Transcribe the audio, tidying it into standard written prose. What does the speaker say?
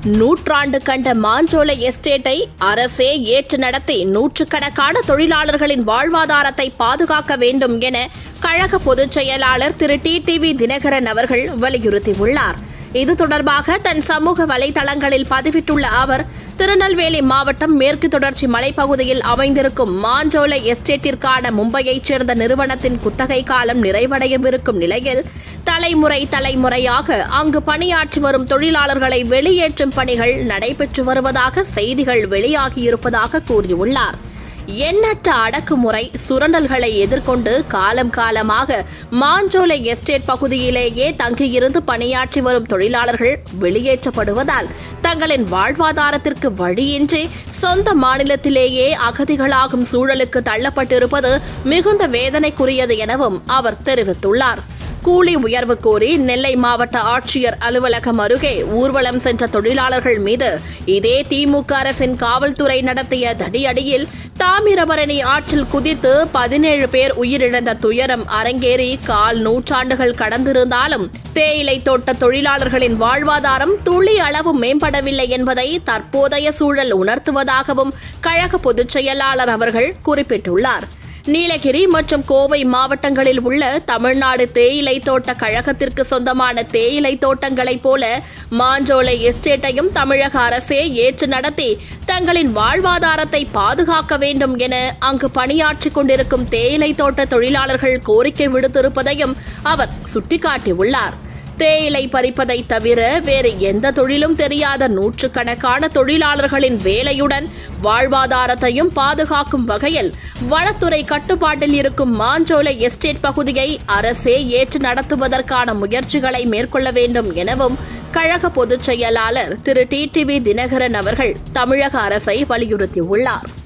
நூற்றாண்டு கண்ட மாஞ்சோலை எஸ்டேட்டை அரசே ஏற்று நடத்தி நூற்றுக்கணக்கான தொழிலாளர்களின் வாழ்வாதாரத்தை பாதுகாக்க வேண்டும் என கழக பொதுச் செயலாளர் திரு டிடிவி தினகரன் அவர்கள் வலியுறுத்தியுள்ளார். இது தொடர்பாக தன் சமூக வலைதளங்களில் பதிவிட்டுள்ள அவர், திருநெல்வேலி மாவட்டம் மேற்கு தொடர்ச்சி மலைப்பகுதியில் அமைந்திருக்கும் மாஞ்சோலை எஸ்டேட்டிற்கான மும்பையைச் சேர்ந்த நிறுவனத்தின் குத்தகை காலம் நிறைவடையவிருக்கும் நிலையில் தலைமுறையாக அங்கு பணியாற்றி வரும் தொழிலாளர்களை வெளியேற்றும் பணிகள் நடைபெற்று வருவதாக செய்திகள் வெளியாகியிருப்பதாக கூறியுள்ளார். எண்ணற்ற அடக்குமுறை சுரண்டல்களை எதிர்கொண்டு காலமாக மாஞ்சோலை எஸ்டேட் பகுதியிலேயே தங்கியிருந்து பணியாற்றி வரும் தொழிலாளர்கள் வெளியேற்றப்படுவதால் தங்களின் வாழ்வாதாரத்திற்கு வழியின்றி சொந்த மாநிலத்திலேயே அகதிகளாகும் சூழலுக்கு தள்ளப்பட்டிருப்பது மிகுந்த வேதனைக்குரியது எனவும் அவர் தெரிவித்துள்ளார். கூலி உயர்வு கோரி நெல்லை மாவட்ட ஆட்சியர் அலுவலகம் அருகே ஊர்வலம் சென்ற தொழிலாளர்கள் மீது இதே திமுக அரசின் காவல்துறை நடத்திய தடியடியில் தாமிரபரணி ஆற்றில் குதித்து 17 பேர் உயிரிழந்த துயரம் அரங்கேறி கால் நூற்றாண்டுகள் கடந்திருந்தாலும் தேயிலை தோட்ட தொழிலாளர்களின் வாழ்வாதாரம் துளி அளவு மேம்படவில்லை என்பதை தற்போதைய சூழல் உணர்த்துவதாகவும் கழக பொதுச் செயலாளர் அவர்கள் குறிப்பிட்டுள்ளார். நீலகிரி மற்றும் கோவை மாவட்டங்களில் உள்ள தமிழ்நாடு தேயிலை தோட்ட கழகத்திற்கு சொந்தமான தேயிலை தோட்டங்களைப் போல மாஞ்சோலை எஸ்டேட்டையும் தமிழக அரசே ஏற்று நடத்தி தங்களின் வாழ்வாதாரத்தை பாதுகாக்க வேண்டும் என அங்கு பணியாற்றிக் கொண்டிருக்கும் தேயிலை தோட்ட தொழிலாளர்கள் கோரிக்கை விடுத்திருப்பதையும் அவர் சுட்டிக்காட்டியுள்ளார். தேயிலை பறிப்பதை தவிர வேறு எந்த தொழிலும் தெரியாத நூற்றுக்கணக்கான தொழிலாளர்களின் வேலையுடன் வாழ்வாதாரத்தையும் பாதுகாக்கும் வகையில் வனத்துறை கட்டுப்பாட்டில் இருக்கும் மாஞ்சோலை எஸ்டேட் பகுதியை அரசே ஏற்று நடத்துவதற்கான முயற்சிகளை மேற்கொள்ள வேண்டும் எனவும் கழக பொதுச் செயலாளர் திரு டிடிவி தினகரன் அவர்கள் தமிழக அரசை வலியுறுத்தியுள்ளார்.